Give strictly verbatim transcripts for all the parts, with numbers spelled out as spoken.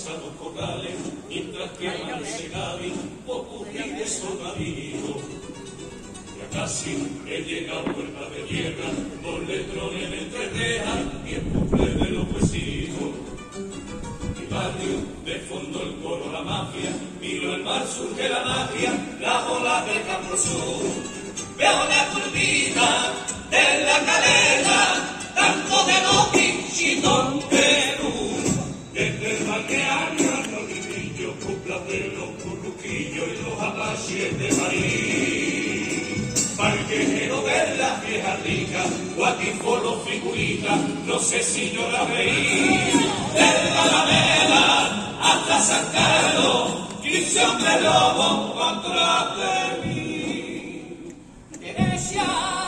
los corrales, mientras que amanece Gaby, popurrí de soldadito. Ya casi he llegado a Puerta de Tierra, con letrones entre rejas y el cumple de los huesitos. Mi barrio, de fondo el coro, la mafia, miro el mar, surge la magia, las olas del campo sur. Veo la turbina de la calera, tanto de los pinchitos en Perú. Desde el balneario al Nordillo, cuplas de los curruquillos y los apaches de París. Parquejero de las viejas ricas, guatifolo figuritas, no sé si yo la veí. Del Alameda hasta San Carlos, quince hombres lobos contra de mí. Venecia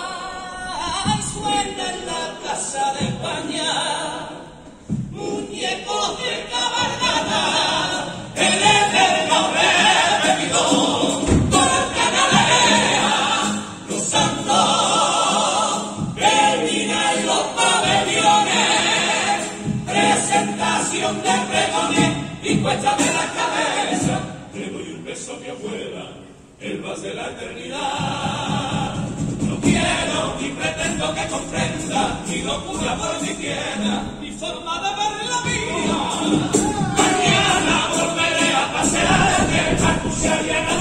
suena en la Plaza de España, muñecos de cabalgata, el eterno repetidor, por canalea, los santos, terminan los pabellones, presentación de pregones y cuesta de la cabeza. Le doy un beso a mi abuela, el vals de la eternidad. No quiero ni pretendo que comprenda mi locura por mi tierra, mi forma de ver la vida. Mañana volveré a pasearte a tu serie.